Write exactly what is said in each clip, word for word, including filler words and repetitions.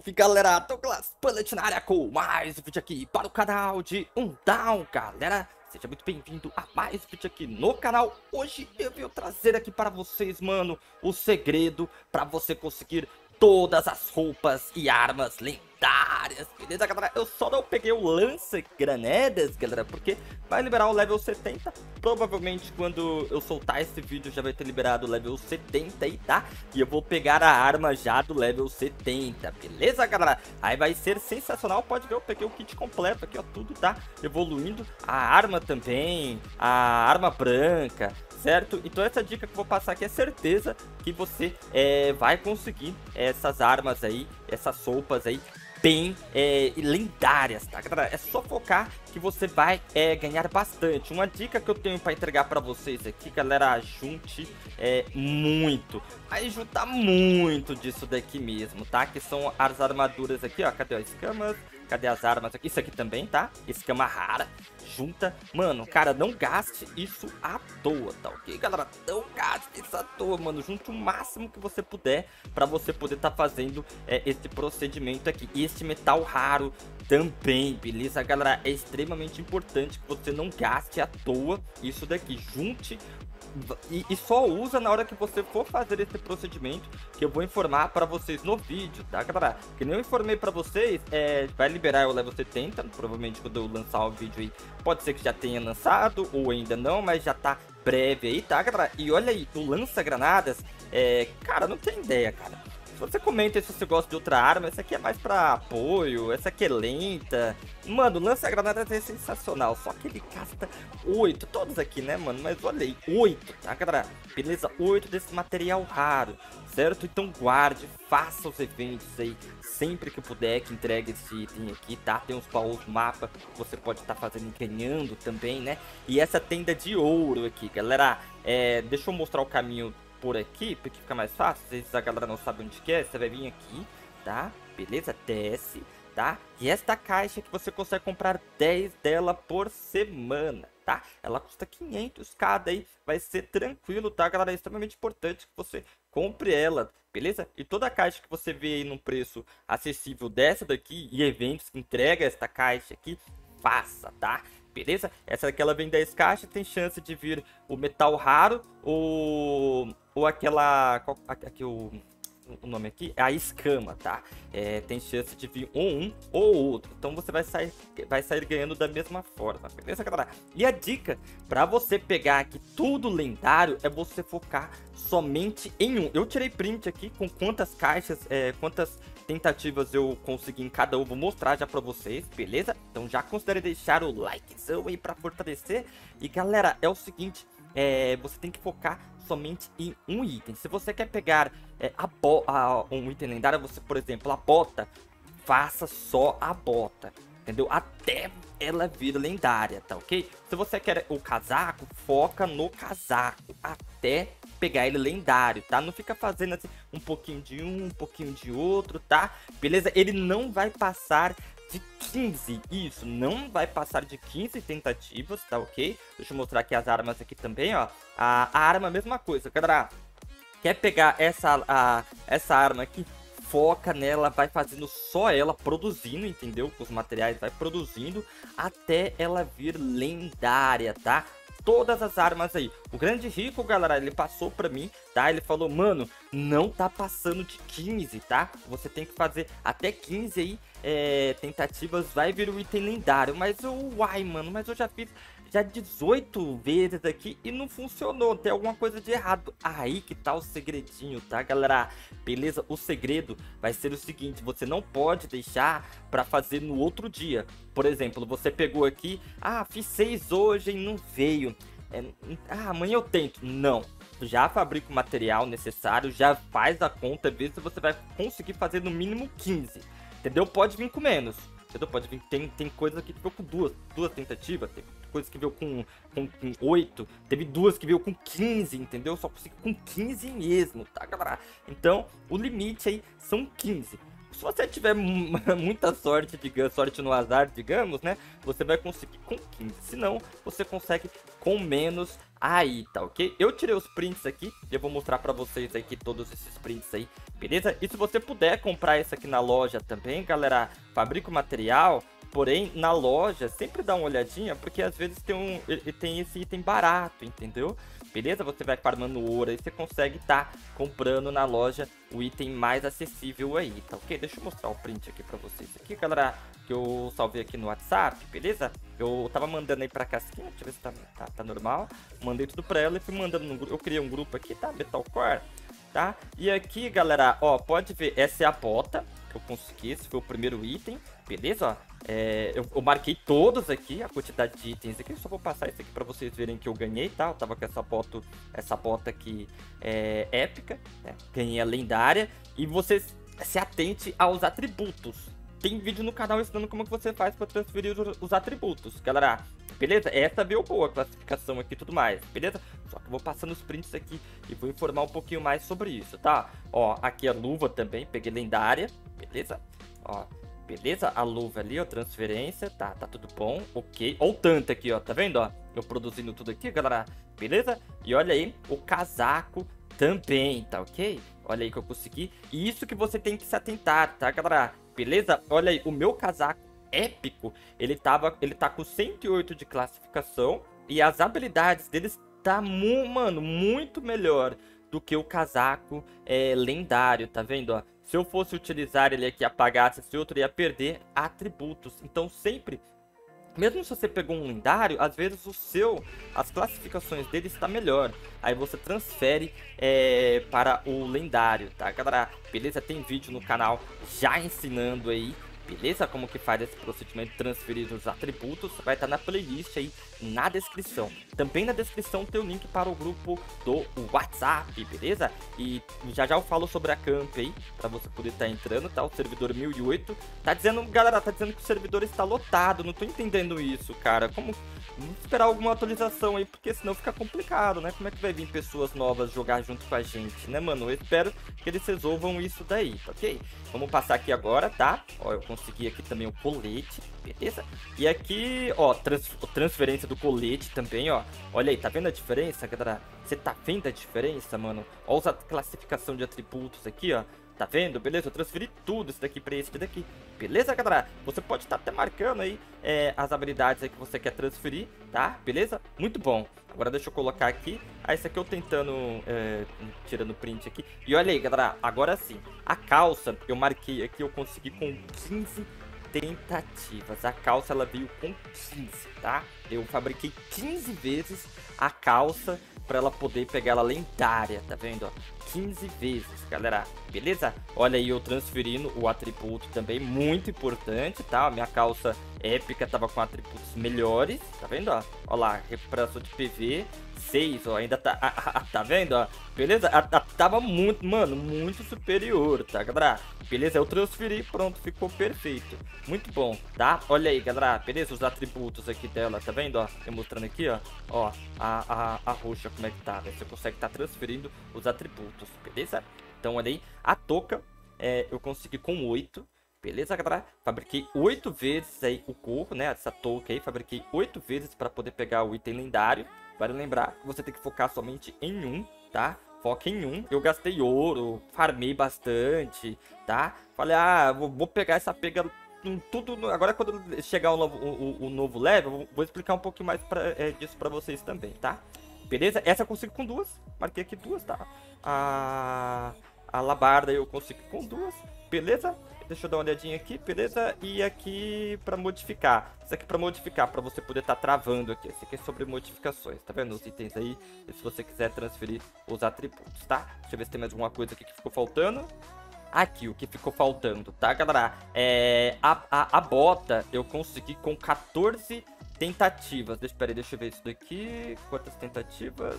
Salve galera, Douglas Bullet na área com mais um vídeo aqui para o canal de Undawn, galera. Seja muito bem-vindo a mais um vídeo aqui no canal. Hoje eu vim trazer aqui para vocês, mano, o segredo para você conseguir todas as roupas e armas lendárias, beleza, galera? Eu só não peguei o lança-granadas, galera, porque vai liberar o level setenta. Provavelmente quando eu soltar esse vídeo já vai ter liberado o level setenta aí, tá? E eu vou pegar a arma já do level setenta, beleza, galera? Aí vai ser sensacional. Pode ver, eu peguei o kit completo aqui, ó, tudo tá evoluindo. A arma também, a arma branca, certo? Então essa dica que eu vou passar aqui é certeza que você é, vai conseguir essas armas aí, essas roupas aí bem é, lendárias, tá, galera? É só focar que você vai é, ganhar bastante. Uma dica que eu tenho para entregar para vocês aqui, galera, junte é, muito, aí juntar muito disso daqui mesmo, tá? Que são as armaduras aqui, ó, cadê as escamas? Cadê as armas aqui? Isso aqui também, tá? Escama rara. Junta. Mano, cara, não gaste isso à toa, tá ok, galera? Não gaste isso à toa, mano. Junte o máximo que você puder pra você poder tá fazendo é, esse procedimento aqui. E este metal raro também, beleza, galera? É extremamente importante que você não gaste à toa isso daqui. Junte E, e só usa na hora que você for fazer esse procedimento, que eu vou informar para vocês no vídeo, tá, galera? Que nem eu informei para vocês, é, vai liberar o level setenta, provavelmente quando eu lançar o vídeo aí, pode ser que já tenha lançado, ou ainda não, mas já tá breve aí, tá, galera? E olha aí, o lança-granadas, é, cara, não tem ideia, cara. Se você comenta se você gosta de outra arma, essa aqui é mais pra apoio, essa aqui é lenta. Mano, lança-granadas é sensacional, só que ele gasta oito, todos aqui, né, mano? Mas olha aí, oito, tá, galera? Beleza? oito desse material raro, certo? Então guarde, faça os eventos aí, sempre que puder, que entregue esse item aqui, tá? Tem uns baús mapa que você pode estar tá fazendo e ganhando também, né? E essa tenda de ouro aqui, galera, é, deixa eu mostrar o caminho por aqui, porque fica mais fácil. Às vezes a galera não sabe onde que é, você vai vir aqui, tá? Beleza? Desce, tá? E esta caixa que você consegue comprar dez dela por semana, tá? Ela custa quinhentos cada aí, vai ser tranquilo, tá, galera? É extremamente importante que você compre ela, beleza? E toda a caixa que você vê aí num preço acessível dessa daqui e eventos que entrega esta caixa aqui, faça, tá? Beleza? Essa daqui ela vem dez caixas, tem chance de vir o metal raro ou, ou aquela... Qual, aqui o, o nome aqui é a escama, tá? É, tem chance de vir ou um ou outro. Então você vai sair, vai sair ganhando da mesma forma, beleza, galera? E a dica para você pegar aqui tudo lendário é você focar somente em um. Eu tirei print aqui com quantas caixas, é, quantas tentativas eu consegui em cada um, vou mostrar já pra vocês, beleza? Então já considere deixar o likezão aí pra fortalecer. E galera, é o seguinte, é, você tem que focar somente em um item. Se você quer pegar é, a bo a, um item lendário, você, por exemplo, a bota, faça só a bota, entendeu? Até ela vir lendária, tá ok? Se você quer o casaco, foca no casaco até pegar ele lendário, tá? Não fica fazendo assim um pouquinho de um, um pouquinho de outro, tá? Beleza? Ele não vai passar de quinze, isso, não vai passar de quinze tentativas, tá ok? Deixa eu mostrar aqui as armas aqui também, ó. A, a arma, a mesma coisa, galera. Quer pegar essa, a, essa arma aqui? Foca nela, vai fazendo só ela, produzindo, entendeu? Os materiais vai produzindo até ela vir lendária, tá? Todas as armas aí. O grande rico, galera, ele passou pra mim, tá? Ele falou, mano, não tá passando de quinze, tá? Você tem que fazer até quinze aí é, tentativas, vai vir o item lendário. Mas eu, uai, mano, mas eu já fiz já dezoito vezes aqui e não funcionou, tem alguma coisa de errado. Aí que tá o segredinho, tá, galera? Beleza? O segredo vai ser o seguinte, você não pode deixar pra fazer no outro dia. Por exemplo, você pegou aqui, ah, fiz seis hoje e não veio. É, ah, amanhã eu tento. Não, já fabrica o material necessário, já faz a conta, vê se você vai conseguir fazer no mínimo quinze, entendeu? Pode vir com menos, entendeu? Pode vir, tem, tem coisa que veio com duas, duas tentativas, tem coisa que veio com, com, com oito, teve duas que veio com quinze, entendeu? Só consegui com quinze mesmo, tá, galera? Então, o limite aí são quinze. Se você tiver muita sorte, digamos, sorte no azar, digamos, né? Você vai conseguir com quinze. Se não, você consegue com menos aí, tá ok? Eu tirei os prints aqui e eu vou mostrar pra vocês aqui todos esses prints aí, beleza? E se você puder comprar isso aqui na loja também, galera, fabrica o material. Porém, na loja, sempre dá uma olhadinha, porque às vezes tem, um, tem esse item barato, entendeu? Beleza? Você vai farmando ouro e você consegue estar tá comprando na loja o item mais acessível aí, tá ok? Deixa eu mostrar o print aqui pra vocês aqui, galera, que eu salvei aqui no WhatsApp, beleza? Eu tava mandando aí pra Casquinha, deixa eu ver se tá, tá, tá normal. Mandei tudo pra ela e fui mandando no grupo. Eu criei um grupo aqui, tá? Metalcore, tá? E aqui, galera, ó, pode ver, essa é a bota que eu consegui, esse foi o primeiro item, beleza? Ó, é, eu, eu marquei todos aqui, a quantidade de itens aqui, eu só vou passar isso aqui pra vocês verem que eu ganhei, tá? Eu tava com essa bota, essa bota aqui é, épica, né? Ganhei a lendária, e vocês se atente aos atributos. Tem vídeo no canal ensinando como que você faz pra transferir os, os atributos, galera. Beleza? Essa veio boa a classificação aqui e tudo mais, beleza? Só que eu vou passando os prints aqui e vou informar um pouquinho mais sobre isso, tá? Ó, aqui a luva também, peguei lendária, beleza? Ó, beleza? A luva ali, ó, transferência, tá, tá tudo bom, ok. Ó o tanto aqui, ó, tá vendo, ó? Eu produzindo tudo aqui, galera, beleza? E olha aí, o casaco também, tá ok? Olha aí que eu consegui. E isso que você tem que se atentar, tá, galera? Beleza? Olha aí, o meu casaco épico, ele, tava, ele tá com cento e oito de classificação e as habilidades deles tá, mu mano, muito melhor do que o casaco é, lendário, tá vendo, ó? Se eu fosse utilizar ele aqui e apagasse esse outro, ia perder atributos. Então sempre, mesmo se você pegou um lendário, às vezes o seu, as classificações dele está melhor. Aí você transfere é, para o lendário, tá, galera? Beleza? Tem vídeo no canal já ensinando aí, beleza? Como que faz esse procedimento de transferir os atributos. Vai estar na playlist aí na descrição. Também na descrição tem o link para o grupo do WhatsApp, beleza? E já já eu falo sobre a camp aí, pra você poder estar entrando, tá? O servidor mil e oito. Tá dizendo, galera, tá dizendo que o servidor está lotado. Não tô entendendo isso, cara. Como... Vamos esperar alguma atualização aí, porque senão fica complicado, né? Como é que vai vir pessoas novas jogar junto com a gente, né, mano? Eu espero que eles resolvam isso daí, ok? Vamos passar aqui agora, tá? Ó, eu consegui aqui também o colete, beleza? E aqui, ó, trans transferência do colete também, ó. Olha aí, tá vendo a diferença, galera? Você tá vendo a diferença, mano? Ó, a classificação de atributos aqui, ó. Tá vendo? Beleza? Eu transferi tudo isso daqui pra esse daqui. Beleza, galera? Você pode estar até marcando aí é, as habilidades aí que você quer transferir, tá? Beleza? Muito bom. Agora deixa eu colocar aqui. Ah, esse aqui eu tentando, é, tirando print aqui. E olha aí, galera, agora sim. A calça, eu marquei aqui, eu consegui com quinze tentativas. A calça, ela veio com quinze, tá? Eu fabriquei quinze vezes a calça pra ela poder pegar ela lendária, tá vendo, ó? quinze vezes, galera, beleza? Olha aí eu transferindo o atributo também, muito importante, tá? A minha calça épica tava com atributos melhores, tá vendo, ó? Olha lá, recuperação de P V, seis, ó, ainda tá, ah, ah, tá vendo, ó? Beleza? A, a, tava muito, mano, muito superior, tá, galera? Beleza? Eu transferi, pronto, ficou perfeito. Muito bom, tá? Olha aí, galera, beleza? Os atributos aqui dela, tá vendo, ó? Eu mostrando aqui, ó, ó, a, a, a roxa como é que tá, né? Você consegue estar tá transferindo os atributos, beleza? Então, olha aí, a touca, é, eu consegui com oito, beleza, galera? Fabriquei oito vezes aí o corpo, né? Essa touca aí, fabriquei oito vezes para poder pegar o item lendário. Vale lembrar que você tem que focar somente em um, tá? Foca em um. Eu gastei ouro, farmei bastante, tá? Falei, ah, vou, vou pegar essa pega tudo. Agora quando chegar o novo, o, o novo level, vou explicar um pouquinho mais pra, é, disso pra vocês também, tá? Beleza? Essa eu consigo com duas. Marquei aqui duas, tá? A, a labarda eu consigo com duas. Beleza? Deixa eu dar uma olhadinha aqui, beleza? E aqui pra modificar. Isso aqui pra modificar, pra você poder estar tá travando aqui. Esse aqui é sobre modificações, tá vendo? Os itens aí, e se você quiser transferir os atributos, tá? Deixa eu ver se tem mais alguma coisa aqui que ficou faltando. Aqui, o que ficou faltando, tá, galera? É, a, a, a bota eu consegui com quatorze tentativas. Deixa, peraí, deixa eu ver isso daqui. Quantas tentativas?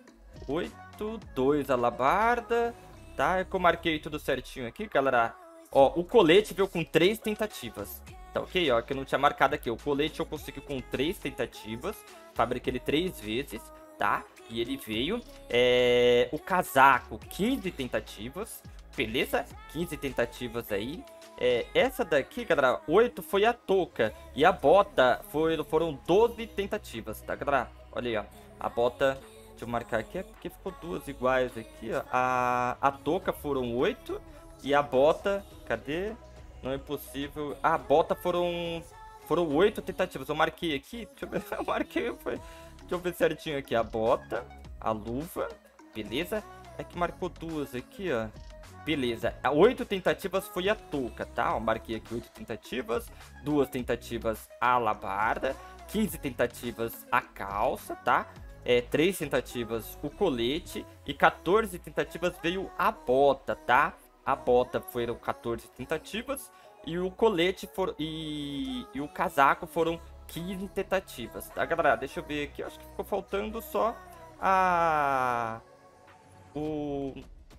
oito, dois a alabarda, tá? É que eu marquei tudo certinho aqui, galera. Ó, o colete veio com três tentativas, tá ok? Ó, que eu não tinha marcado aqui. O colete eu consegui com três tentativas. Fabriquei ele três vezes, tá? E ele veio. É... O casaco, quinze tentativas. Beleza? quinze tentativas aí. é, essa daqui, galera, oito foi a touca. E a bota foi, foram doze tentativas, tá, galera? Olha aí, ó. A bota, deixa eu marcar aqui, é porque ficou duas iguais aqui, ó. A, a touca foram oito. E a bota, cadê? Não é possível. A bota foram... Foram oito tentativas. Eu marquei aqui. Deixa eu ver. Eu marquei. Foi... Deixa eu ver certinho aqui. A bota. A luva. Beleza. É que marcou duas aqui, ó. Beleza. Oito tentativas foi a touca, tá? Eu marquei aqui oito tentativas. Duas tentativas a alabarda. quinze tentativas a calça, tá? É, três tentativas o colete. E quatorze tentativas veio a bota, tá? A bota foram quatorze tentativas. E o colete for, e, e o casaco foram quinze tentativas, tá, galera? Deixa eu ver aqui, eu acho que ficou faltando só a... O...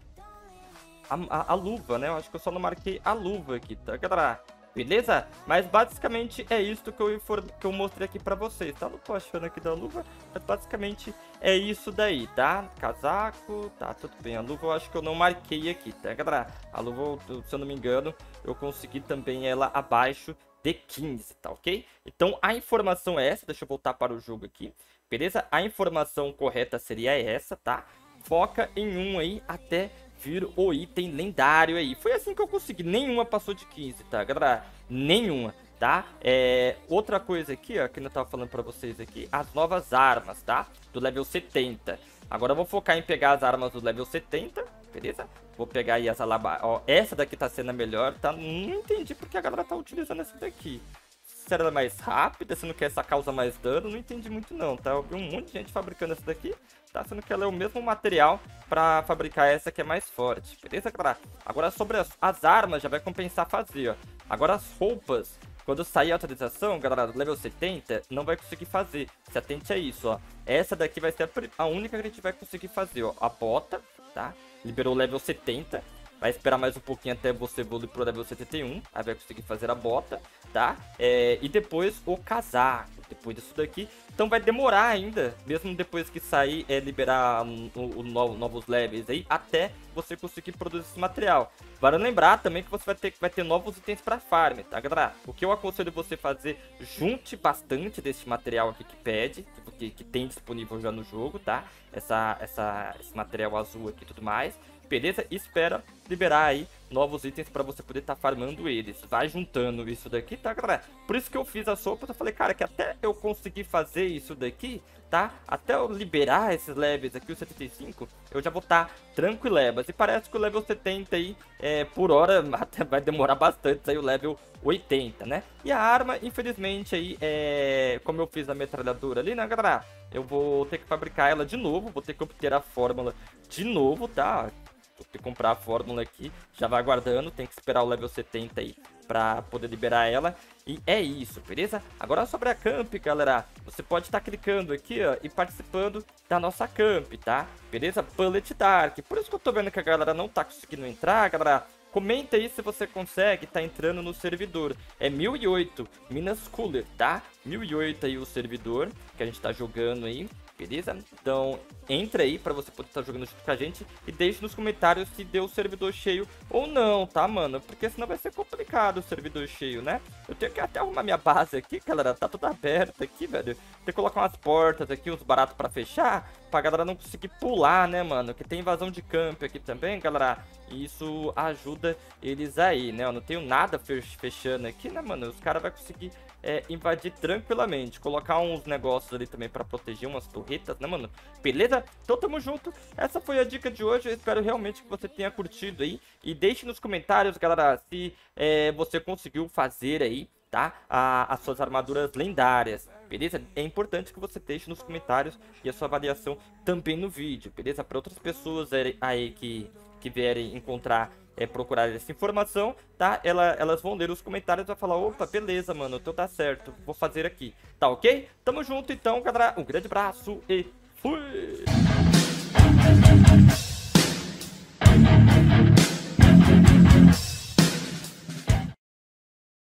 A, a, a luva, né? Eu acho que eu só não marquei a luva aqui, tá, galera? Beleza? Mas basicamente é isso que eu, que eu mostrei aqui pra vocês, tá? Não tô achando aqui da luva, mas basicamente é isso daí, tá? Casaco, tá, tudo bem. A luva eu acho que eu não marquei aqui, tá, galera? A luva, se eu não me engano, eu consegui também ela abaixo de quinze, tá, ok? Então a informação é essa, deixa eu voltar para o jogo aqui, beleza? A informação correta seria essa, tá? Foca em um aí até... vir o item lendário aí. Foi assim que eu consegui. Nenhuma passou de quinze, tá, galera? Nenhuma, tá? É... Outra coisa aqui, ó, que eu tava falando pra vocês aqui. As novas armas, tá? Do level setenta. Agora eu vou focar em pegar as armas do level setenta, beleza? Vou pegar aí as alabar... Ó, essa daqui tá sendo a melhor, tá? Não entendi porque a galera tá utilizando essa daqui. Se ela é mais rápida, se não quer essa causa mais dano, não entendi muito não, tá? Eu vi um monte de gente fabricando essa daqui, tá? Sendo que ela é o mesmo material pra fabricar essa que é mais forte, beleza, galera? Agora sobre as, as armas já vai compensar fazer, ó. Agora as roupas, quando sair a atualização, galera, do level setenta, não vai conseguir fazer. Se atente a isso, ó. Essa daqui vai ser a, a única que a gente vai conseguir fazer, ó. A bota, tá? Liberou o level setenta. Vai esperar mais um pouquinho até você evoluir pro level setenta e um. Aí vai conseguir fazer a bota, tá? É, e depois o casaco. Depois disso daqui. Então vai demorar ainda. Mesmo depois que sair, é, liberar o, o, o novo, novos levels aí. Até você conseguir produzir esse material. Vale lembrar também que você vai ter, vai ter novos itens pra farm, tá, galera? O que eu aconselho você fazer, junte bastante desse material aqui que pede. Que, que tem disponível já no jogo, tá? Essa, essa, esse material azul aqui e tudo mais. Beleza? E espera liberar aí novos itens pra você poder estar tá farmando eles. Vai juntando isso daqui, tá, galera? Por isso que eu fiz as sopas. Eu falei, cara, que até eu conseguir fazer isso daqui, tá? Até eu liberar esses levels aqui, o setenta e cinco, eu já vou estar tá tranquilebas. E parece que o level setenta aí, é, por hora, até vai demorar bastante aí o level oitenta, né? E a arma, infelizmente, aí, é... como eu fiz a metralhadora ali, né, galera? Eu vou ter que fabricar ela de novo. Vou ter que obter a fórmula de novo, tá? Vou ter que comprar a fórmula aqui, já vai aguardando, tem que esperar o level setenta aí pra poder liberar ela. E é isso, beleza? Agora sobre a camp, galera, você pode estar tá clicando aqui, ó, e participando da nossa camp, tá? Beleza? Bullet Dark. Por isso que eu tô vendo que a galera não tá conseguindo entrar, galera. Comenta aí se você consegue tá entrando no servidor. É mil e oito Minas Cooler, tá? mil e oito aí o servidor que a gente tá jogando aí. Beleza? Então, entra aí pra você poder estar tá jogando junto com a gente e deixe nos comentários se deu o servidor cheio ou não, tá, mano? Porque senão vai ser complicado o servidor cheio, né? Eu tenho que até arrumar minha base aqui, galera. Tá tudo aberto aqui, velho. Tem que colocar umas portas aqui, uns baratos pra fechar, pra galera não conseguir pular, né, mano? Que tem invasão de camp aqui também, galera. E isso ajuda eles aí, né? Eu não tenho nada fechando aqui, né, mano? Os caras vão conseguir é, invadir tranquilamente. Colocar uns negócios ali também pra proteger umas torretas, né, mano? Beleza? Então tamo junto. Essa foi a dica de hoje. Eu espero realmente que você tenha curtido aí. E deixe nos comentários, galera, se é, você conseguiu fazer aí, tá? A, as suas armaduras lendárias, beleza? É importante que você deixe nos comentários e a sua avaliação também no vídeo, beleza? Para outras pessoas aí que, que vierem encontrar, é, procurar essa informação, tá? Ela, elas vão ler os comentários e vão falar, opa, beleza, mano, então tá certo, vou fazer aqui, tá ok? Tamo junto então, galera, um grande abraço e fui!